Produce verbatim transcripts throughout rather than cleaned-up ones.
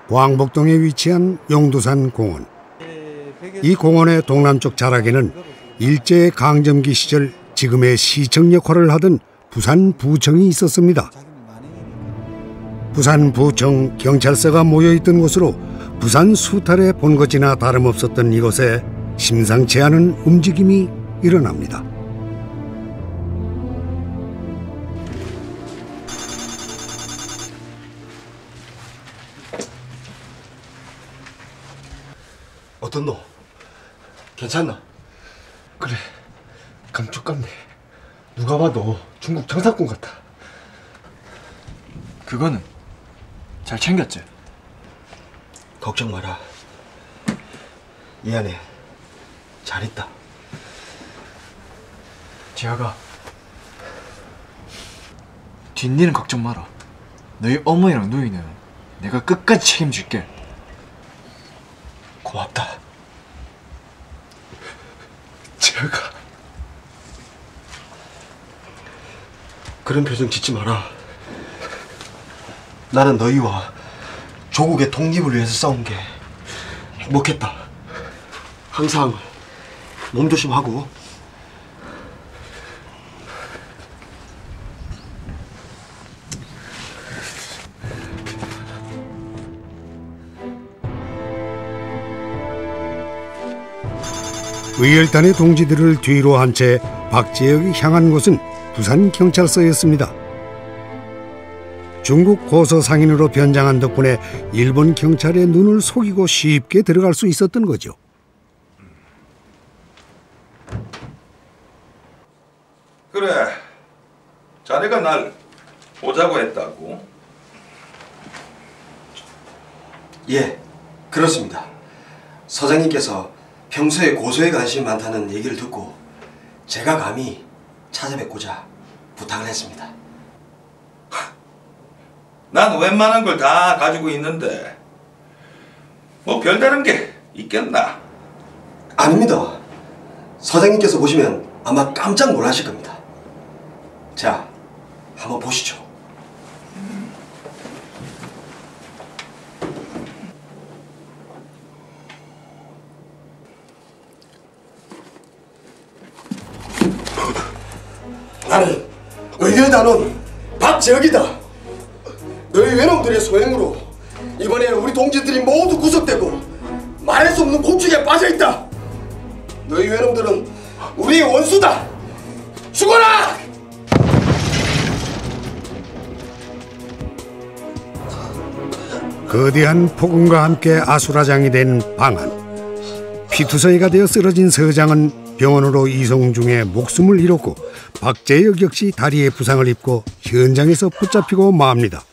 광복동에 위치한 용두산 공원. 이 공원의 동남쪽 자락에는 일제강점기 시절 지금의 시청 역할을 하던 부산부청이 있었습니다. 부산부청 경찰서가 모여있던 곳으로 부산 수탈의 본거지나 다름없었던 이곳에 심상치 않은 움직임이 일어납니다. 어떻노? 괜찮나? 그래, 감쪽같네. 누가 봐도 중국 정상군 같아. 그거는 잘 챙겼지? 걱정 마라. 이 안에 잘 있다. 지아가, 뒷일은 걱정 마라. 너희 어머니랑 누이는 내가 끝까지 책임질게. 고맙다. 지아가. 그런 표정 짓지 마라. 나는 너희와 조국의 독립을 위해서 싸운 게 행복했다. 항상 몸 조심하고. 의열단의 동지들을 뒤로 한 채 박재혁이 향한 곳은 부산경찰서였습니다. 중국 고서 상인으로 변장한 덕분에 일본 경찰의 눈을 속이고 쉽게 들어갈 수 있었던 거죠. 그래, 자네가 날 보자고 했다고? 예, 그렇습니다. 서장님께서 평소에 고소에 관심이 많다는 얘기를 듣고 제가 감히 찾아뵙고자 부탁을 했습니다. 난 웬만한 걸 다 가지고 있는데 뭐 별다른 게 있겠나? 아닙니다. 서장님께서 보시면 아마 깜짝 놀라실 겁니다. 자, 한번 보시죠. 나는 의열단원 박재혁이다. 너희 외놈들의 소행으로 이번에 우리 동지들이 모두 구속되고 말할 수 없는 고충에 빠져있다. 너희 외놈들은 우리의 원수다. 죽어라! 거대한 폭음과 함께 아수라장이 된 방안. 피투성이가 되어 쓰러진 서장은 병원으로 이송 중에 목숨을 잃었고 박재혁 역시 다리에 부상을 입고 현장에서 붙잡히고 맙니다.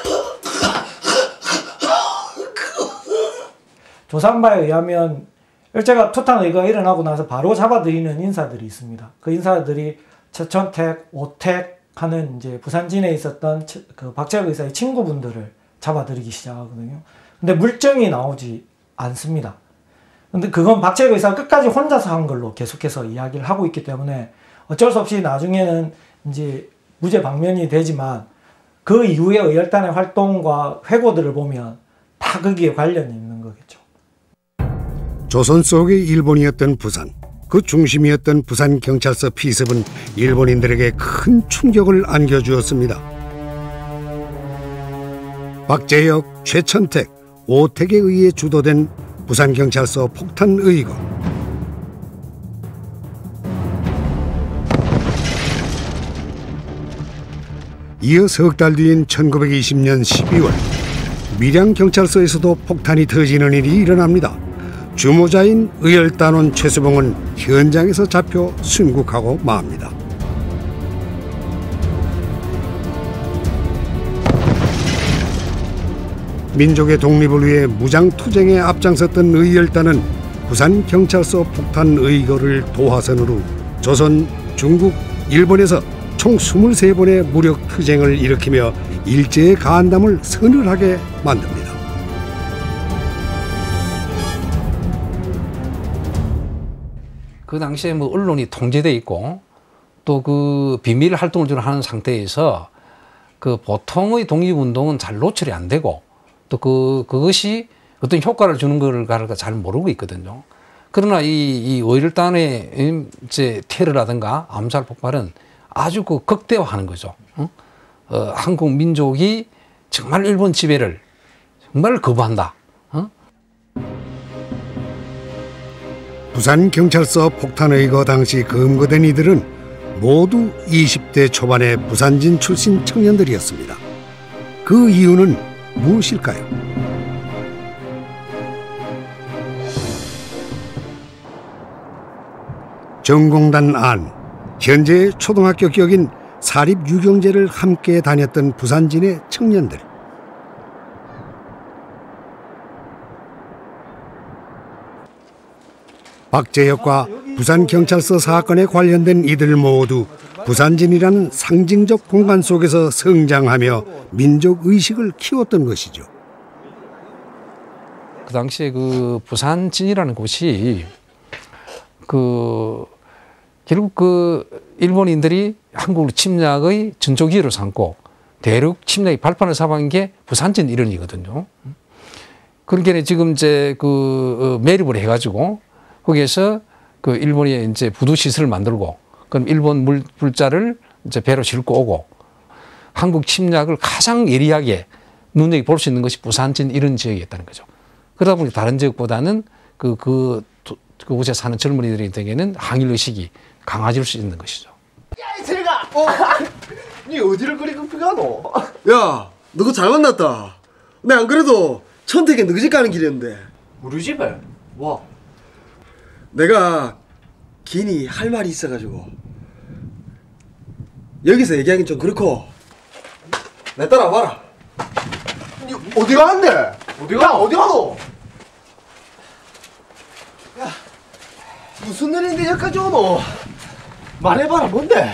조사한 바에 의하면 일제가 투탄 의거가 일어나고 나서 바로 잡아들이는 인사들이 있습니다. 그 인사들이 최천택, 오택 하는 이제 부산진에 있었던 그 박재혁 의사의 친구분들을 잡아들이기 시작하거든요. 근데 물증이 나오지 않습니다. 근데 그건 박재혁 의사가 끝까지 혼자서 한 걸로 계속해서 이야기를 하고 있기 때문에 어쩔 수 없이 나중에는 이제 무죄 방면이 되지만 그 이후에 의열단의 활동과 회고들을 보면 다 거기에 관련이 있는 거겠죠. 조선 속의 일본이었던 부산, 그 중심이었던 부산경찰서 피습은 일본인들에게 큰 충격을 안겨주었습니다. 박재혁, 최천택, 오택에 의해 주도된 부산경찰서 폭탄 의거. 이어 석 달 뒤인 천구백이십 년 십이월 밀양경찰서에서도 폭탄이 터지는 일이 일어납니다. 주모자인 의열단원 최수봉은 현장에서 잡혀 순국하고 맙니다. 민족의 독립을 위해 무장투쟁에 앞장섰던 의열단은 부산경찰서 폭탄 의거를 도화선으로 조선, 중국, 일본에서 총 이십삼 번의 무력 투쟁을 일으키며 일제의 간담을 서늘하게 만듭니다. 그 당시에 뭐 언론이 통제돼 있고 또 그 비밀 활동을 주로 하는 상태에서 그 보통의 독립운동은 잘 노출이 안 되고 또 그, 그것이 어떤 효과를 주는 걸가 잘 모르고 있거든요. 그러나 이, 이 오일 단의 이제 테러라든가 암살 폭발은 아주 그 극대화하는 거죠. 어? 어, 한국 민족이 정말 일본 지배를 정말 거부한다. 어? 부산경찰서 폭탄 의거 당시 검거된 이들은 모두 이십 대 초반의 부산진 출신 청년들이었습니다. 그 이유는 무엇일까요? 정공단 안, 현재의 초등학교 격인 사립유경제를 함께 다녔던 부산진의 청년들. 박재혁과 부산경찰서 사건에 관련된 이들 모두 부산진이라는 상징적 공간 속에서 성장하며 민족의식을 키웠던 것이죠. 그 당시에 그 부산진이라는 곳이 그 결국 그 일본인들이 한국을 침략의 전초기로 삼고 대륙 침략의 발판을 삼은 게 부산진 일원이거든요. 그러니까 지금 이제 그 매립을 해가지고 거기에서 그 일본이 이제 부두 시설을 만들고 그럼 일본 물, 물자를 이제 배로 싣고 오고 한국 침략을 가장 예리하게 눈에 볼 수 있는 것이 부산진 이런 지역이었다는 거죠. 그러다 보니 다른 지역보다는 그, 그, 그곳에 사는 젊은이들에게는 항일 의식이 강해질 수 있는 것이죠. 야, 이 새가! 어? 니 어디를 그리 급히 가노? 야, 너 그거 잘 만났다. 내 안 그래도 천택에 너희 집 가는 길이었는데. 우리 집에? 와. 내가 괜히 할 말이 있어가지고 여기서 얘기하긴 좀 그렇고 내 따라와봐라. 니 어디 가는데? 어디 가? 야, 어디 가노? 야, 무슨 일인데 여기까지 오노? 말해봐라. 뭔데?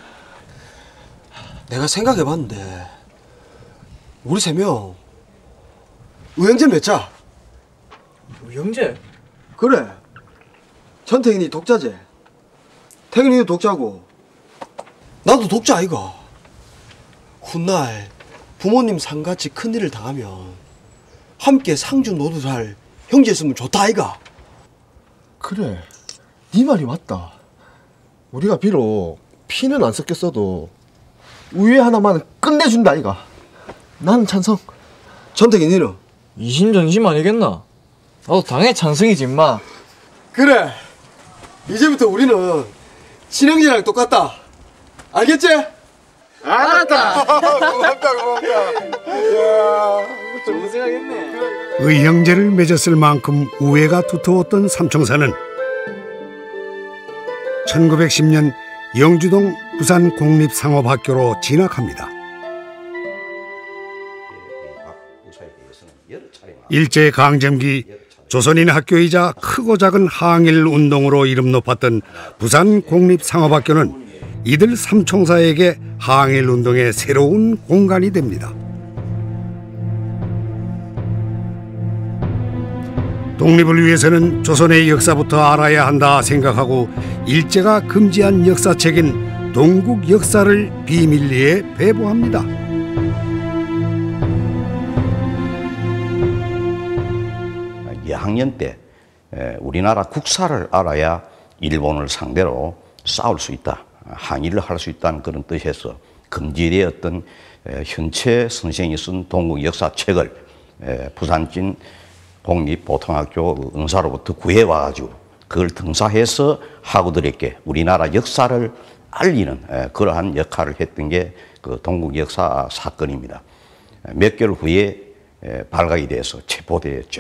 내가 생각해봤는데 우리 세 명 의형제 몇 자? 영재? 그래. 천태균이 독자지. 태균이도 독자고 나도 독자 아이가. 훗날 부모님 상같이 큰일을 당하면 함께 상주 노릇할 형제였으면 좋다 아이가. 그래, 네 말이 맞다. 우리가 비록 피는 안 섞였어도 우애 하나만 끝내준다 아이가. 나는 찬성. 천태균 니는? 이심전심 아니겠나? 나도 당연히 찬성이지 임마. 그래. 이제부터 우리는 친형제랑 똑같다. 알겠지? 알았다. 고맙다 고맙다. 이야, 좋은 생각했네. 의형제를 맺었을 만큼 우애가 두터웠던 삼총사는 천구백십 년 영주동 부산공립상업학교로 진학합니다. 일제강점기 조선인 학교이자 크고 작은 항일 운동으로 이름 높았던 부산공립상업학교는 이들 삼총사에게 항일 운동의 새로운 공간이 됩니다. 독립을 위해서는 조선의 역사부터 알아야 한다 생각하고 일제가 금지한 역사책인 동국 역사를 비밀리에 배부합니다. 이 학년 때 우리나라 국사를 알아야 일본을 상대로 싸울 수 있다, 항일을 할 수 있다는 그런 뜻에서 금지되었던 현채 선생이 쓴 동국 역사책을 부산진 공립보통학교 은사로부터 구해와가지고 그걸 등사해서 학우들에게 우리나라 역사를 알리는 그러한 역할을 했던 게 그 동국 역사 사건입니다. 몇 개월 후에 발각이 돼서 체포되었죠.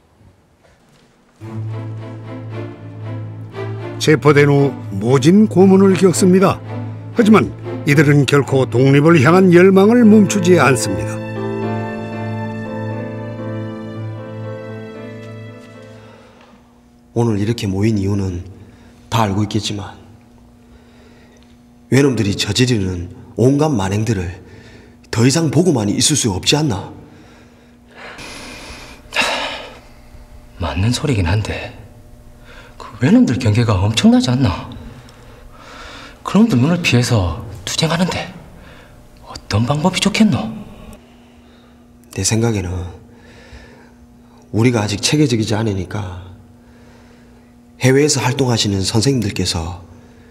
체포된 후 모진 고문을 겪습니다. 하지만 이들은 결코 독립을 향한 열망을 멈추지 않습니다. 오늘 이렇게 모인 이유는 다 알고 있겠지만 외놈들이 저지르는 온갖 만행들을 더 이상 보고만 있을 수 없지 않나? 맞는 소리긴 한데 그 외놈들 경계가 엄청나지 않나? 그놈들 눈을 피해서 투쟁하는데 어떤 방법이 좋겠노? 내 생각에는 우리가 아직 체계적이지 않으니까 해외에서 활동하시는 선생님들께서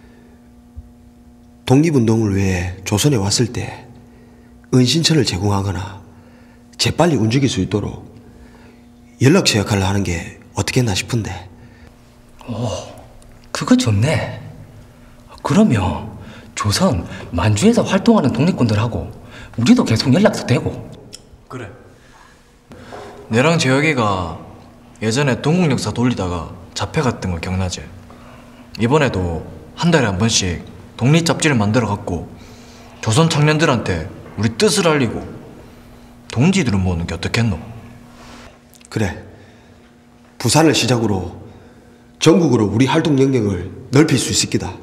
독립운동을 위해 조선에 왔을 때 은신처를 제공하거나 재빨리 움직일 수 있도록 연락처 역할을 하는 게 어떻겠나 싶은데. 오, 그거 좋네. 그러면 조선 만주에서 활동하는 독립군들하고 우리도 계속 연락도 되고. 그래. 내랑 재혁이가 예전에 동국역사 돌리다가 잡혀갔던 거 기억나지? 이번에도 한 달에 한 번씩 독립 잡지를 만들어 갖고 조선 청년들한테 우리 뜻을 알리고 동지들을 모으는 게 어떻겠노? 그래. 부산을 시작으로 전국으로 우리 활동 영역을 넓힐 수 있을 기다.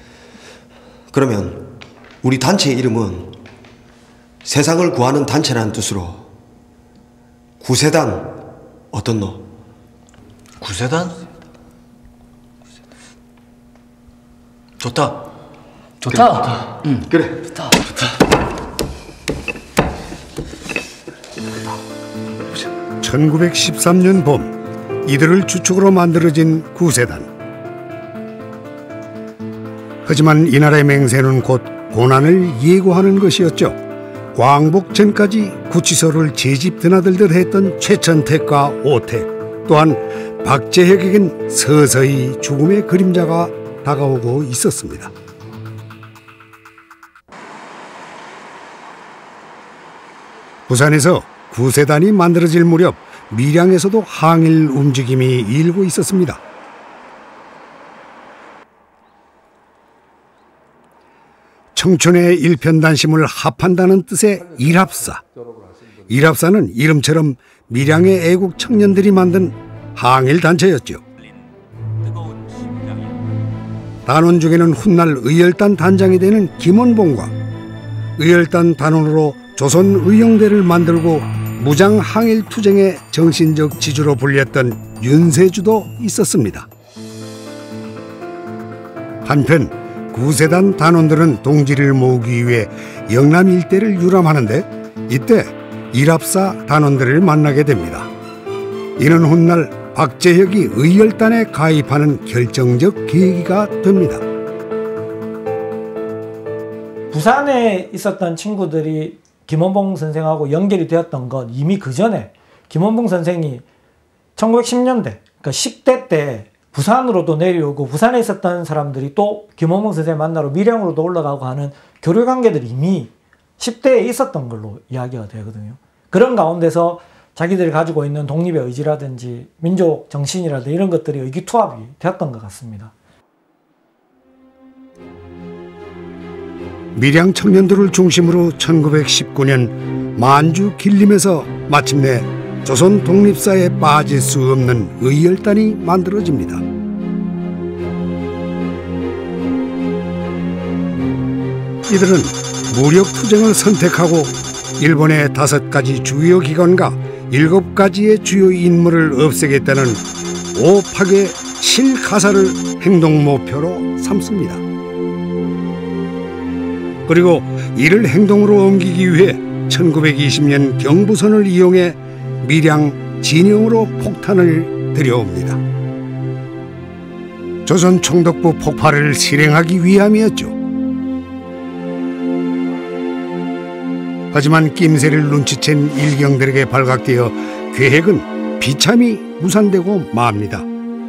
그러면 우리 단체의 이름은 세상을 구하는 단체라는 뜻으로 구세단 어떻노? 구세단? 좋다. 좋다. 그래, 좋다. 응. 그래. 좋다. 좋다. 천구백십삼 년 봄, 이들을 주축으로 만들어진 구세단. 하지만 이날의 맹세는 곧 고난을 예고하는 것이었죠. 광복 전까지 구치소를 제집 드나들듯 했던 최천택과 오택, 또한 박재혁에겐 서서히 죽음의 그림자가 다가오고 있었습니다. 부산에서 구세단이 만들어질 무렵 밀양에서도 항일 움직임이 일고 있었습니다. 청춘의 일편단심을 합한다는 뜻의 일합사. 일합사는 이름처럼 밀양의 애국 청년들이 만든 항일 단체였죠. 단원 중에는 훗날 의열단 단장이 되는 김원봉과 의열단 단원으로 조선의용대를 만들고 무장 항일 투쟁의 정신적 지주로 불렸던 윤세주도 있었습니다. 한편 구세단 단원들은 동지를 모으기 위해 영남 일대를 유람하는데 이때 일합사 단원들을 만나게 됩니다. 이는 훗날 박재혁이 의열단에 가입하는 결정적 계기가 됩니다. 부산에 있었던 친구들이 김원봉 선생하고 연결이 되었던 건 이미 그 전에 김원봉 선생이 천구백십 년대, 그러니까 십 대 때 부산으로도 내려오고 부산에 있었던 사람들이 또 김원봉 선생 만나러 밀양으로도 올라가고 하는 교류 관계들이 이미 십 대에 있었던 걸로 이야기가 되거든요. 그런 가운데서 자기들이 가지고 있는 독립의 의지라든지 민족 정신이라든지 이런 것들이 의기투합이 되었던 것 같습니다. 밀양 청년들을 중심으로 천구백십구 년 만주 길림에서 마침내 조선 독립사에 빠질 수 없는 의열단이 만들어집니다. 이들은 무력투쟁을 선택하고 일본의 다섯 가지 주요 기관과 일곱 가지의 주요 인물을 없애겠다는 오팍의 실가사를 행동 목표로 삼습니다. 그리고 이를 행동으로 옮기기 위해 천구백이십 년 경부선을 이용해 밀양 진영으로 폭탄을 들여옵니다. 조선 총독부 폭발을 실행하기 위함이었죠. 하지만 낌새를 눈치챈 일경들에게 발각되어 계획은 비참히 무산되고 맙니다.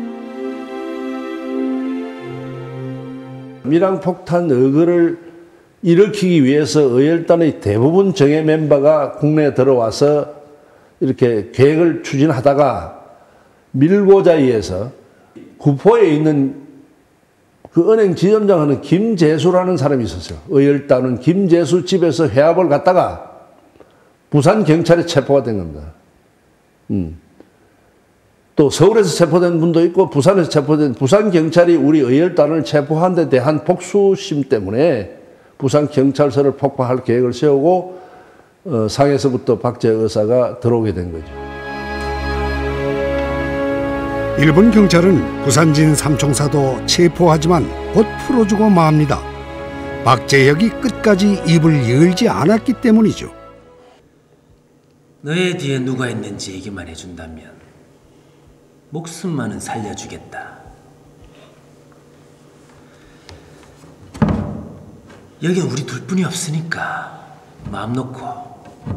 밀양 폭탄 의거를 일으키기 위해서 의열단의 대부분 정예 멤버가 국내에 들어와서 이렇게 계획을 추진하다가 밀고자 의해서 구포에 있는 그 은행 지점장하는 김재수라는 사람이 있었어요. 의열단은 김재수 집에서 회합을 갔다가 부산 경찰에 체포가 된 겁니다. 음. 또 서울에서 체포된 분도 있고 부산에서 체포된, 부산 경찰이 우리 의열단을 체포한 데 대한 복수심 때문에 부산 경찰서를 폭파할 계획을 세우고 어, 상에서부터 박재혁 의사가 들어오게 된 거죠. 일본 경찰은 부산진 삼총사도 체포하지만 곧 풀어주고 맙니다. 박재혁이 끝까지 입을 열지 않았기 때문이죠. 너의 뒤에 누가 있는지 얘기만 해준다면 목숨만은 살려주겠다. 여긴 우리 둘뿐이 없으니까 마음 놓고.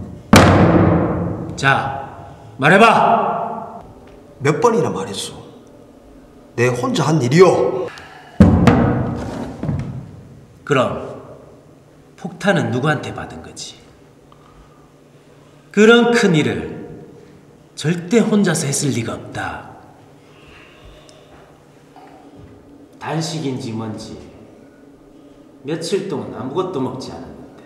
자, 말해봐. 몇 번이나 말했어. 내 혼자 한 일이요. 그럼 폭탄은 누구한테 받은 거지? 그런 큰 일을 절대 혼자서 했을 리가 없다. 단식인지 뭔지 며칠 동안 아무것도 먹지 않았는데.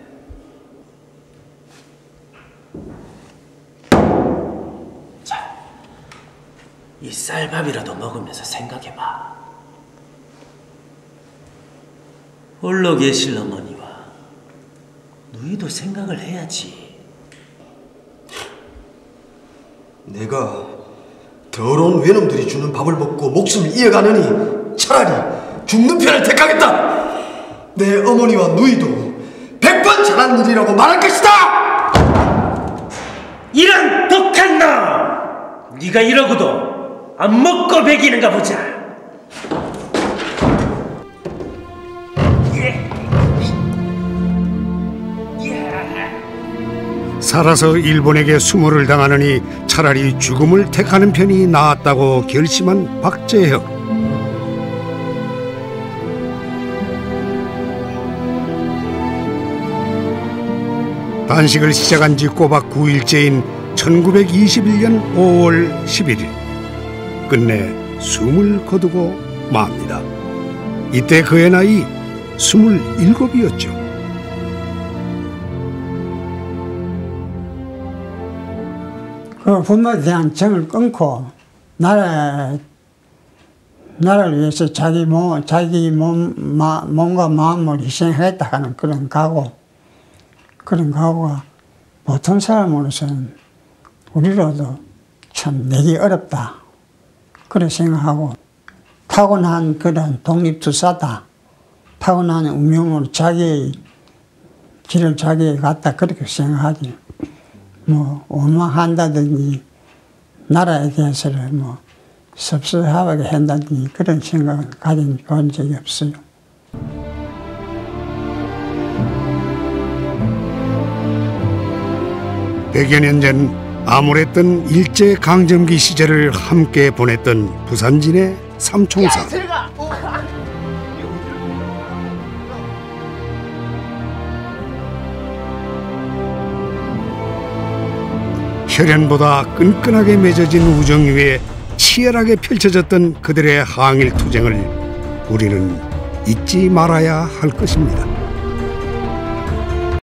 자, 이 쌀밥이라도 먹으면서 생각해봐. 홀로 계실 어머니와 너희도 생각을 해야지. 내가 더러운 외놈들이 주는 밥을 먹고 목숨을 이어가느니 차라리 죽는 편을 택하겠다. 내 어머니와 누이도 백 번 잘한 일이라고 말할 것이다. 이런 독한 놈! 네가 이러고도 안 먹고 배기는가 보자. 살아서 일본에게 수모를 당하느니 차라리 죽음을 택하는 편이 나았다고 결심한 박재혁. 단식을 시작한 지 꼬박 구 일째인 천구백이십일 년 오월 십일일 끝내 숨을 거두고 맙니다. 이때 그의 나이 스물일곱이었죠. 그 부모에 대한 정을 끊고 나라 나라를 위해서 자기 몸 자기 몸 마, 몸과 마음을 희생하겠다 하는 그런 각오, 그런 각오가 보통 사람으로서는 우리로도 참 내기 어렵다 그렇게 생각하고, 타고난 그런 독립투사다, 타고난 운명으로 자기의 길을 자기에 갔다 그렇게 생각하지, 뭐 원망한다든지 나라에 대해서는 뭐 섭섭하게 한다든지 그런 생각은 가진 본 적이 없어요. 백여 년 전 암울했던 일제강점기 시절을 함께 보냈던 부산진의 삼총사. 혈연보다 끈끈하게 맺어진 우정 위에 치열하게 펼쳐졌던 그들의 항일 투쟁을 우리는 잊지 말아야 할 것입니다.